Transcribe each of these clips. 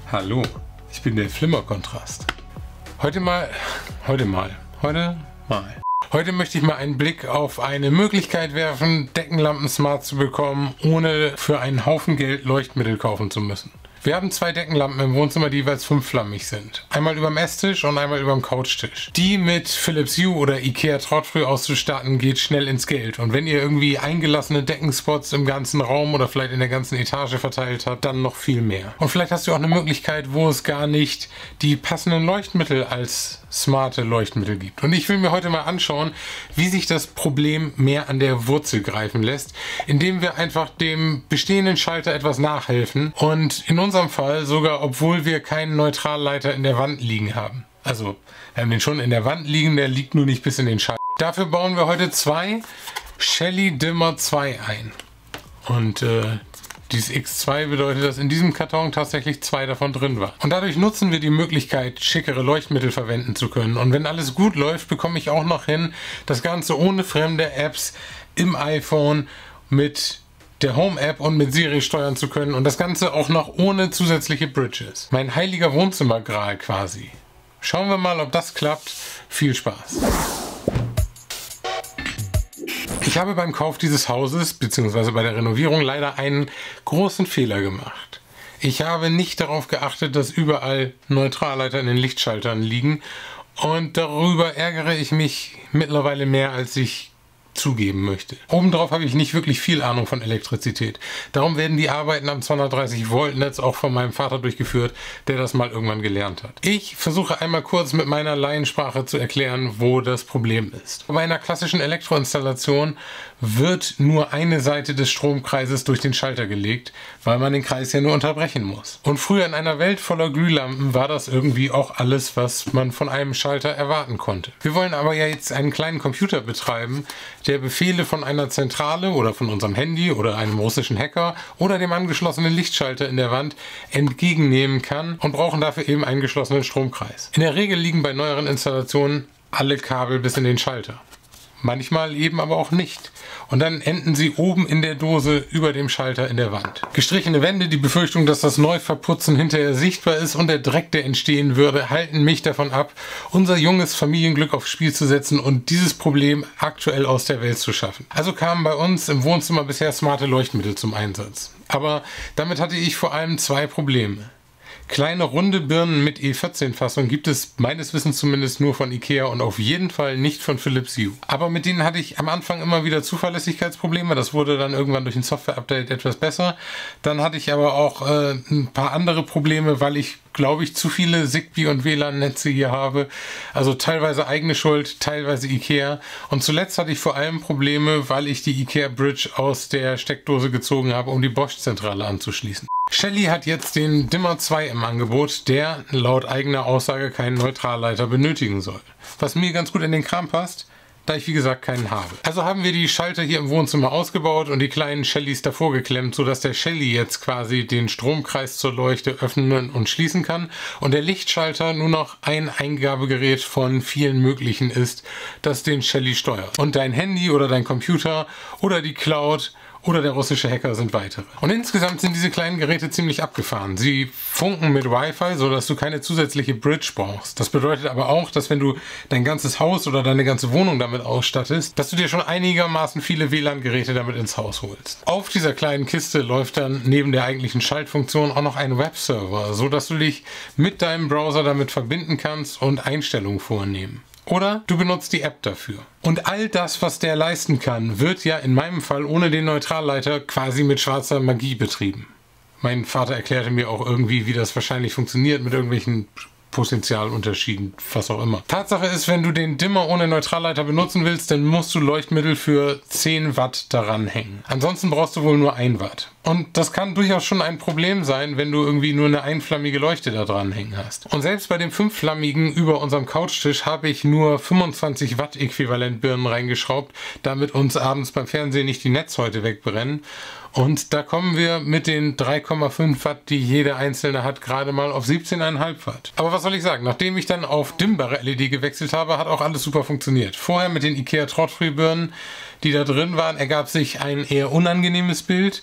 Hallo, ich bin der Flimmerkontrast. Heute möchte ich mal einen Blick auf eine Möglichkeit werfen, Deckenlampen smart zu bekommen, ohne für einen Haufen Geld Leuchtmittel kaufen zu müssen. Wir haben zwei Deckenlampen im Wohnzimmer, die jeweils 5-flammig sind. Einmal überm Esstisch und einmal überm Couchtisch. Die mit Philips Hue oder Ikea Trautfrüh auszustatten, geht schnell ins Geld. Und wenn ihr irgendwie eingelassene Deckenspots im ganzen Raum oder vielleicht in der ganzen Etage verteilt habt, dann noch viel mehr. Und vielleicht hast du auch eine Möglichkeit, wo es gar nicht die passenden Leuchtmittel als smarte Leuchtmittel gibt. Und ich will mir heute mal anschauen, wie sich das Problem mehr an der Wurzel greifen lässt, indem wir einfach dem bestehenden Schalter etwas nachhelfen und in unserem Fall sogar, obwohl wir keinen Neutralleiter in der Wand liegen haben. Also, wir haben den schon in der Wand liegen, der liegt nur nicht bis in den Schalter. Dafür bauen wir heute zwei Shelly Dimmer 2 ein. Und dieses X2 bedeutet, dass in diesem Karton tatsächlich 2 davon drin waren. Und dadurch nutzen wir die Möglichkeit, schickere Leuchtmittel verwenden zu können. Und wenn alles gut läuft, bekomme ich auch noch hin, das Ganze ohne fremde Apps im iPhone mit der Home-App und mit Siri steuern zu können. Und das Ganze auch noch ohne zusätzliche Bridges. Mein heiliger Wohnzimmergral quasi. Schauen wir mal, ob das klappt. Viel Spaß! Ich habe beim Kauf dieses Hauses bzw. bei der Renovierung leider einen großen Fehler gemacht. Ich habe nicht darauf geachtet, dass überall Neutralleiter in den Lichtschaltern liegen und darüber ärgere ich mich mittlerweile mehr, als ich zugeben möchte. Obendrauf habe ich nicht wirklich viel Ahnung von Elektrizität. Darum werden die Arbeiten am 230 Volt Netz auch von meinem Vater durchgeführt, der das mal irgendwann gelernt hat. Ich versuche einmal kurz mit meiner Laiensprache zu erklären, wo das Problem ist. Bei einer klassischen Elektroinstallation wird nur eine Seite des Stromkreises durch den Schalter gelegt, weil man den Kreis ja nur unterbrechen muss. Und früher in einer Welt voller Glühlampen war das irgendwie auch alles, was man von einem Schalter erwarten konnte. Wir wollen aber ja jetzt einen kleinen Computer betreiben, der Befehle von einer Zentrale oder von unserem Handy oder einem russischen Hacker oder dem angeschlossenen Lichtschalter in der Wand entgegennehmen kann und brauchen dafür eben einen geschlossenen Stromkreis. In der Regel liegen bei neueren Installationen alle Kabel bis in den Schalter. Manchmal eben aber auch nicht. Und dann enden sie oben in der Dose über dem Schalter in der Wand. Gestrichene Wände, die Befürchtung, dass das Neuverputzen hinterher sichtbar ist und der Dreck, der entstehen würde, halten mich davon ab, unser junges Familienglück aufs Spiel zu setzen und dieses Problem aktuell aus der Welt zu schaffen. Also kamen bei uns im Wohnzimmer bisher smarte Leuchtmittel zum Einsatz. Aber damit hatte ich vor allem zwei Probleme. Kleine runde Birnen mit E14-Fassung gibt es meines Wissens zumindest nur von Ikea und auf jeden Fall nicht von Philips Hue. Aber mit denen hatte ich am Anfang immer wieder Zuverlässigkeitsprobleme. Das wurde dann irgendwann durch ein Software-Update etwas besser. Dann hatte ich aber auch ein paar andere Probleme, weil ich, glaube ich, zu viele Zigbee- und WLAN-Netze hier habe. Also teilweise eigene Schuld, teilweise Ikea. Und zuletzt hatte ich vor allem Probleme, weil ich die Ikea Bridge aus der Steckdose gezogen habe, um die Bosch-Zentrale anzuschließen. Shelly hat jetzt den Dimmer 2 im Angebot, der laut eigener Aussage keinen Neutralleiter benötigen soll. Was mir ganz gut in den Kram passt, da ich wie gesagt keinen habe. Also haben wir die Schalter hier im Wohnzimmer ausgebaut und die kleinen Shellys davor geklemmt, sodass der Shelly jetzt quasi den Stromkreis zur Leuchte öffnen und schließen kann und der Lichtschalter nur noch ein Eingabegerät von vielen möglichen ist, das den Shelly steuert. Und dein Handy oder dein Computer oder die Cloud oder der russische Hacker sind weitere. Und insgesamt sind diese kleinen Geräte ziemlich abgefahren. Sie funken mit Wi-Fi, sodass du keine zusätzliche Bridge brauchst. Das bedeutet aber auch, dass wenn du dein ganzes Haus oder deine ganze Wohnung damit ausstattest, dass du dir schon einigermaßen viele WLAN-Geräte damit ins Haus holst. Auf dieser kleinen Kiste läuft dann neben der eigentlichen Schaltfunktion auch noch ein Webserver, sodass du dich mit deinem Browser damit verbinden kannst und Einstellungen vornehmen. Oder du benutzt die App dafür. Und all das, was der leisten kann, wird ja in meinem Fall ohne den Neutralleiter quasi mit schwarzer Magie betrieben. Mein Vater erklärte mir auch irgendwie, wie das wahrscheinlich funktioniert mit irgendwelchen Potentialunterschieden, was auch immer. Tatsache ist, wenn du den Dimmer ohne Neutralleiter benutzen willst, dann musst du Leuchtmittel für 10 Watt daran hängen. Ansonsten brauchst du wohl nur 1 Watt. Und das kann durchaus schon ein Problem sein, wenn du irgendwie nur eine einflammige Leuchte da dran hängen hast. Und selbst bei dem 5-flammigen über unserem Couchtisch habe ich nur 25 Watt Äquivalentbirnen reingeschraubt, damit uns abends beim Fernsehen nicht die Netzhäute wegbrennen. Und da kommen wir mit den 3,5 Watt, die jede einzelne hat, gerade mal auf 17,5 Watt. Aber was soll ich sagen? Nachdem ich dann auf dimmbare LED gewechselt habe, hat auch alles super funktioniert. Vorher mit den Ikea Trautfrüh Birnen, die da drin waren, ergab sich ein eher unangenehmes Bild.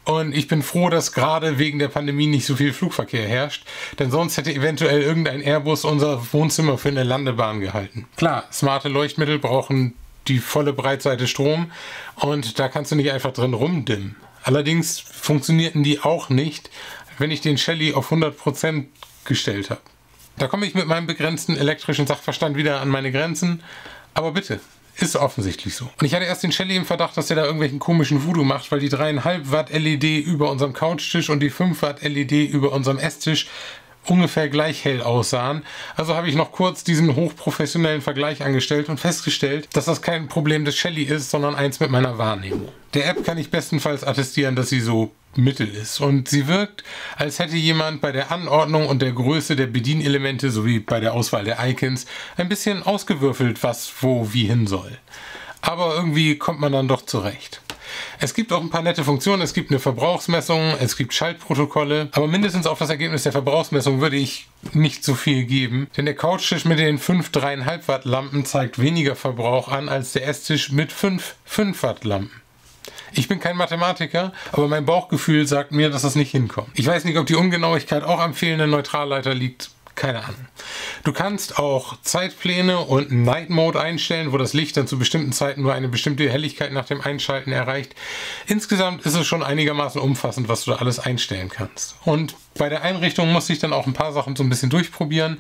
Und ich bin froh, dass gerade wegen der Pandemie nicht so viel Flugverkehr herrscht, denn sonst hätte eventuell irgendein Airbus unser Wohnzimmer für eine Landebahn gehalten. Klar, smarte Leuchtmittel brauchen die volle Breitseite Strom und da kannst du nicht einfach drin rumdimmen. Allerdings funktionierten die auch nicht, wenn ich den Shelly auf 100% gestellt habe. Da komme ich mit meinem begrenzten elektrischen Sachverstand wieder an meine Grenzen, aber bitte. Ist offensichtlich so. Und ich hatte erst den Shelly im Verdacht, dass der da irgendwelchen komischen Voodoo macht, weil die 3,5 Watt LED über unserem Couchtisch und die 5 Watt LED über unserem Esstisch ungefähr gleich hell aussahen. Also habe ich noch kurz diesen hochprofessionellen Vergleich angestellt und festgestellt, dass das kein Problem des Shelly ist, sondern eins mit meiner Wahrnehmung. Der App kann ich bestenfalls attestieren, dass sie so mittel ist. Und sie wirkt, als hätte jemand bei der Anordnung und der Größe der Bedienelemente sowie bei der Auswahl der Icons ein bisschen ausgewürfelt, was wo wie hin soll. Aber irgendwie kommt man dann doch zurecht. Es gibt auch ein paar nette Funktionen, es gibt eine Verbrauchsmessung, es gibt Schaltprotokolle, aber mindestens auf das Ergebnis der Verbrauchsmessung würde ich nicht so viel geben, denn der Couchtisch mit den 5 3,5 Watt Lampen zeigt weniger Verbrauch an als der Esstisch mit 5 Watt Lampen. Ich bin kein Mathematiker, aber mein Bauchgefühl sagt mir, dass das nicht hinkommt. Ich weiß nicht, ob die Ungenauigkeit auch am fehlenden Neutralleiter liegt. Keine Ahnung. Du kannst auch Zeitpläne und Night Mode einstellen, wo das Licht dann zu bestimmten Zeiten nur eine bestimmte Helligkeit nach dem Einschalten erreicht. Insgesamt ist es schon einigermaßen umfassend, was du da alles einstellen kannst. Und bei der Einrichtung musste ich dann auch ein paar Sachen so ein bisschen durchprobieren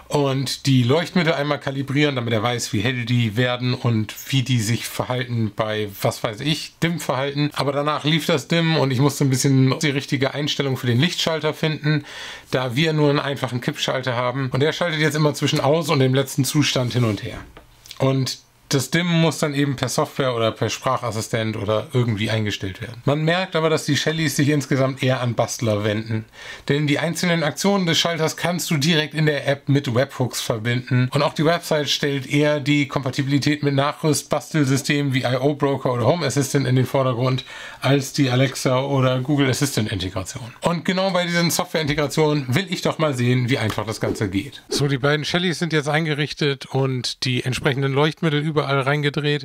und die Leuchtmittel einmal kalibrieren, damit er weiß, wie hell die werden und wie die sich verhalten bei, was weiß ich, Dimmverhalten. Aber danach lief das Dimm und ich musste ein bisschen die richtige Einstellung für den Lichtschalter finden, da wir nur einen einfachen Kippschalter haben. Und der schaltet jetzt immer zwischen Aus und dem letzten Zustand hin und her. Und das Dimmen muss dann eben per Software oder per Sprachassistent oder irgendwie eingestellt werden. Man merkt aber, dass die Shellys sich insgesamt eher an Bastler wenden. Denn die einzelnen Aktionen des Schalters kannst du direkt in der App mit Webhooks verbinden. Und auch die Website stellt eher die Kompatibilität mit Nachrüst-Bastelsystemen wie IO Broker oder Home Assistant in den Vordergrund, als die Alexa oder Google Assistant Integration. Und genau bei diesen Software-Integrationen will ich doch mal sehen, wie einfach das Ganze geht. So, die beiden Shellys sind jetzt eingerichtet und die entsprechenden Leuchtmittel überall reingedreht.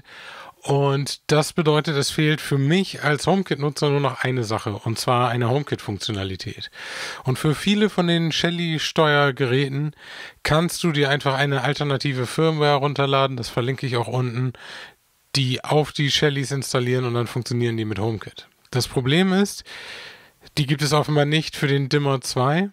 Und das bedeutet, es fehlt für mich als HomeKit-Nutzer nur noch eine Sache, und zwar eine HomeKit-Funktionalität. Und für viele von den Shelly-Steuergeräten kannst du dir einfach eine alternative Firmware runterladen, das verlinke ich auch unten, die auf die Shellys installieren und dann funktionieren die mit HomeKit. Das Problem ist, die gibt es offenbar nicht für den Dimmer 2.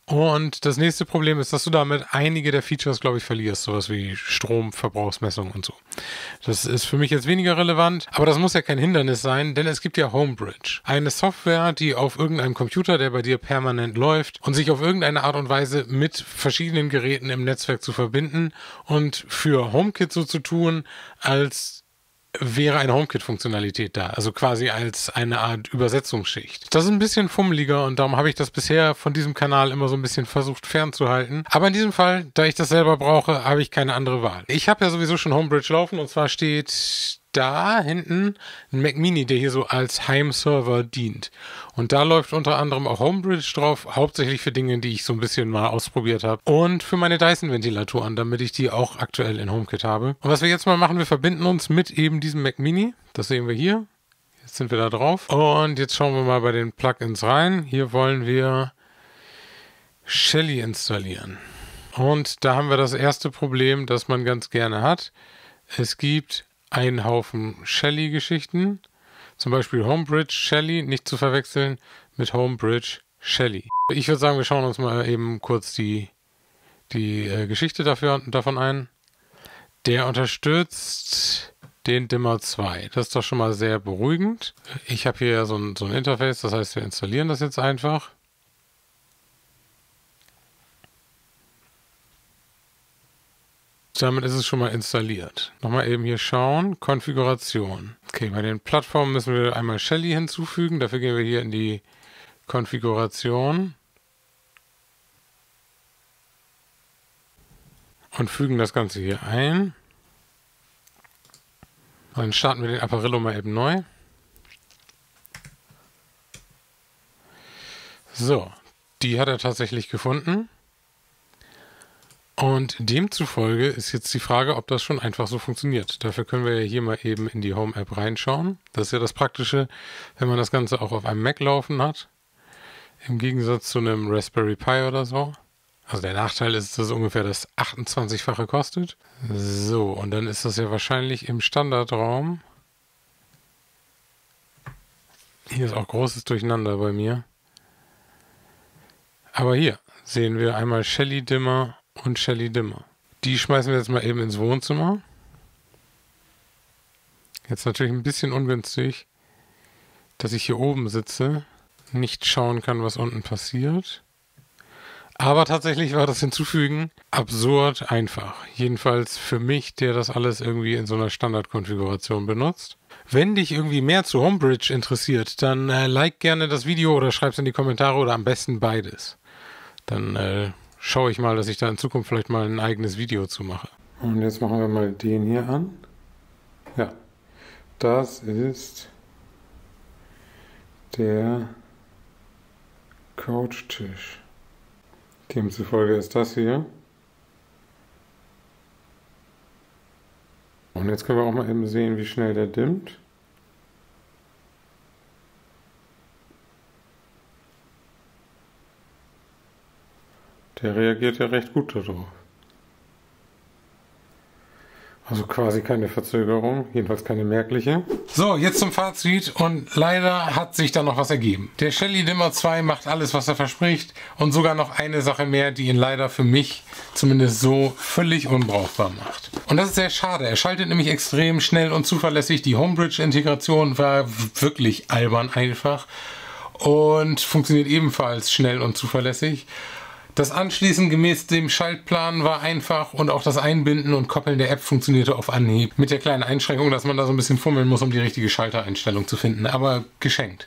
Und das nächste Problem ist, dass du damit einige der Features, glaube ich, verlierst, sowas wie Stromverbrauchsmessung und so. Das ist für mich jetzt weniger relevant, aber das muss ja kein Hindernis sein, denn es gibt ja Homebridge. Eine Software, die auf irgendeinem Computer, der bei dir permanent läuft und sich auf irgendeine Art und Weise mit verschiedenen Geräten im Netzwerk zu verbinden und für HomeKit so zu tun, als wäre eine HomeKit-Funktionalität da, also quasi als eine Art Übersetzungsschicht. Das ist ein bisschen fummeliger und darum habe ich das bisher von diesem Kanal immer so ein bisschen versucht fernzuhalten. Aber in diesem Fall, da ich das selber brauche, habe ich keine andere Wahl. Ich habe ja sowieso schon Homebridge laufen und zwar steht da hinten ein Mac Mini, der hier so als Heimserver dient. Und da läuft unter anderem auch Homebridge drauf, hauptsächlich für Dinge, die ich so ein bisschen mal ausprobiert habe. Und für meine Dyson-Ventilatoren, damit ich die auch aktuell in HomeKit habe. Und was wir jetzt mal machen, wir verbinden uns mit eben diesem Mac Mini. Das sehen wir hier. Jetzt sind wir da drauf. Und jetzt schauen wir mal bei den Plugins rein. Hier wollen wir Shelly installieren. Und da haben wir das erste Problem, das man ganz gerne hat. Es gibt einen Haufen Shelly-Geschichten. Zum Beispiel Homebridge Shelly, nicht zu verwechseln mit Homebridge Shelly. Ich würde sagen, wir schauen uns mal eben kurz die Geschichte davon ein. Der unterstützt den Dimmer 2. Das ist doch schon mal sehr beruhigend. Ich habe hier so ein Interface, das heißt, wir installieren das jetzt einfach. Damit ist es schon mal installiert. Nochmal eben hier schauen. Konfiguration. Okay, bei den Plattformen müssen wir einmal Shelly hinzufügen. Dafür gehen wir hier in die Konfiguration und fügen das Ganze hier ein. Dann starten wir den Apparillo mal eben neu. So, die hat er tatsächlich gefunden. Und demzufolge ist jetzt die Frage, ob das schon einfach so funktioniert. Dafür können wir ja hier mal eben in die Home-App reinschauen. Das ist ja das Praktische, wenn man das Ganze auch auf einem Mac laufen hat. Im Gegensatz zu einem Raspberry Pi oder so. Also der Nachteil ist, dass es ungefähr das 28-fache kostet. So, und dann ist das ja wahrscheinlich im Standardraum. Hier ist auch großes Durcheinander bei mir. Aber hier sehen wir einmal Shelly Dimmer und Shelly Dimmer. Die schmeißen wir jetzt mal eben ins Wohnzimmer. Jetzt natürlich ein bisschen ungünstig, dass ich hier oben sitze, nicht schauen kann, was unten passiert. Aber tatsächlich war das Hinzufügen absurd einfach. Jedenfalls für mich, der das alles irgendwie in so einer Standardkonfiguration benutzt. Wenn dich irgendwie mehr zu Homebridge interessiert, dann like gerne das Video oder schreib es in die Kommentare oder am besten beides. Dann schaue ich mal, dass ich da in Zukunft vielleicht mal ein eigenes Video zu mache. Und jetzt machen wir mal den hier an. Ja, das ist der Couchtisch. Demzufolge ist das hier. Und jetzt können wir auch mal eben sehen, wie schnell der dimmt. Der reagiert ja recht gut darauf. Also quasi keine Verzögerung, jedenfalls keine merkliche. So, jetzt zum Fazit und leider hat sich da noch was ergeben. Der Shelly Dimmer 2 macht alles, was er verspricht und sogar noch eine Sache mehr, die ihn leider für mich zumindest so völlig unbrauchbar macht. Und das ist sehr schade. Er schaltet nämlich extrem schnell und zuverlässig. Die Homebridge-Integration war wirklich albern einfach und funktioniert ebenfalls schnell und zuverlässig. Das Anschließen gemäß dem Schaltplan war einfach und auch das Einbinden und Koppeln der App funktionierte auf Anhieb. Mit der kleinen Einschränkung, dass man da so ein bisschen fummeln muss, um die richtige Schaltereinstellung zu finden. Aber geschenkt.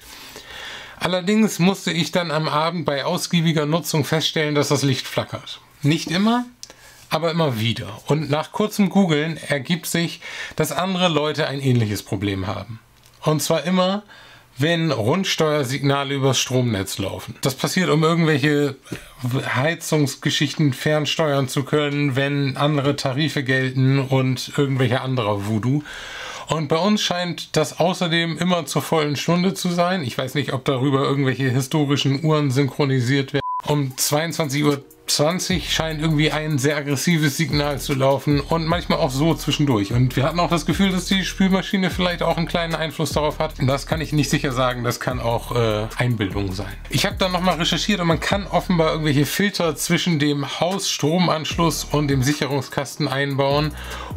Allerdings musste ich dann am Abend bei ausgiebiger Nutzung feststellen, dass das Licht flackert. Nicht immer, aber immer wieder. Und nach kurzem Googlen ergibt sich, dass andere Leute ein ähnliches Problem haben. Und zwar immer, wenn Rundsteuersignale übers Stromnetz laufen. Das passiert, um irgendwelche Heizungsgeschichten fernsteuern zu können, wenn andere Tarife gelten und irgendwelche anderer Voodoo. Und bei uns scheint das außerdem immer zur vollen Stunde zu sein. Ich weiß nicht, ob darüber irgendwelche historischen Uhren synchronisiert werden. Um 22:20 Uhr scheint irgendwie ein sehr aggressives Signal zu laufen und manchmal auch so zwischendurch. Und wir hatten auch das Gefühl, dass die Spülmaschine vielleicht auch einen kleinen Einfluss darauf hat. Das kann ich nicht sicher sagen, das kann auch Einbildung sein. Ich habe dann nochmal recherchiert und man kann offenbar irgendwelche Filter zwischen dem Hausstromanschluss und dem Sicherungskasten einbauen,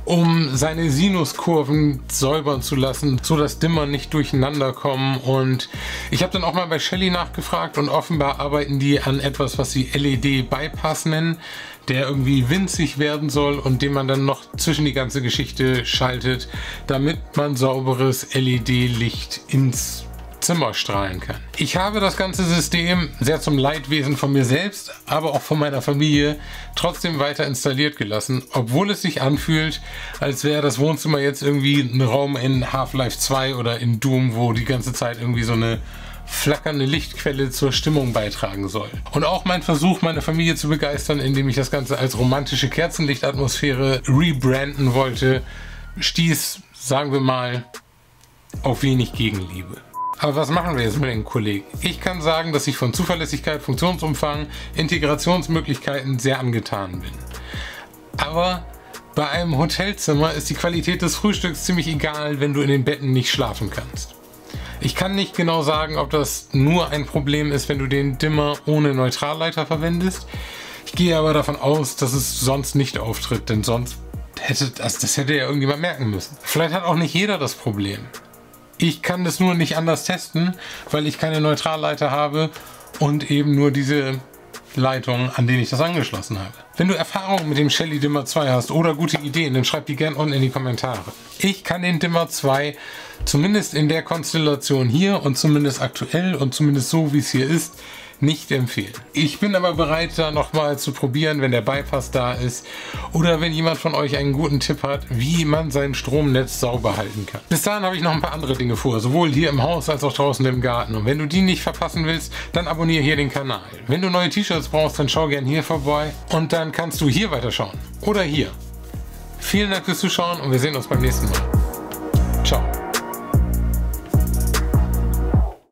um seine Sinuskurven säubern zu lassen, so dass Dimmer nicht durcheinander kommen. Und ich habe dann auch mal bei Shelly nachgefragt und offenbar arbeiten die an etwas, was sie LED-Bypass nennen, der irgendwie winzig werden soll und den man dann noch zwischen die ganze Geschichte schaltet, damit man sauberes LED-Licht ins Zimmer strahlen kann. Ich habe das ganze System sehr zum Leidwesen von mir selbst, aber auch von meiner Familie trotzdem weiter installiert gelassen, obwohl es sich anfühlt, als wäre das Wohnzimmer jetzt irgendwie ein Raum in Half-Life 2 oder in Doom, wo die ganze Zeit irgendwie so eine flackernde Lichtquelle zur Stimmung beitragen soll. Und auch mein Versuch, meine Familie zu begeistern, indem ich das Ganze als romantische Kerzenlichtatmosphäre rebranden wollte, stieß, sagen wir mal, auf wenig Gegenliebe. Aber was machen wir jetzt mit den Kollegen? Ich kann sagen, dass ich von Zuverlässigkeit, Funktionsumfang, Integrationsmöglichkeiten sehr angetan bin. Aber bei einem Hotelzimmer ist die Qualität des Frühstücks ziemlich egal, wenn du in den Betten nicht schlafen kannst. Ich kann nicht genau sagen, ob das nur ein Problem ist, wenn du den Dimmer ohne Neutralleiter verwendest. Ich gehe aber davon aus, dass es sonst nicht auftritt, denn sonst hätte das hätte ja irgendjemand merken müssen. Vielleicht hat auch nicht jeder das Problem. Ich kann das nur nicht anders testen, weil ich keine Neutralleiter habe und eben nur diese Leitung, an denen ich das angeschlossen habe. Wenn du Erfahrungen mit dem Shelly Dimmer 2 hast oder gute Ideen, dann schreib die gerne unten in die Kommentare. Ich kann den Dimmer 2 zumindest in der Konstellation hier und zumindest aktuell und zumindest so wie es hier ist, nicht empfehlen. Ich bin aber bereit, da nochmal zu probieren, wenn der Bypass da ist oder wenn jemand von euch einen guten Tipp hat, wie man sein Stromnetz sauber halten kann. Bis dahin habe ich noch ein paar andere Dinge vor, sowohl hier im Haus als auch draußen im Garten. Und wenn du die nicht verpassen willst, dann abonniere hier den Kanal. Wenn du neue T-Shirts brauchst, dann schau gern hier vorbei und dann kannst du hier weiterschauen oder hier. Vielen Dank fürs Zuschauen und wir sehen uns beim nächsten Mal.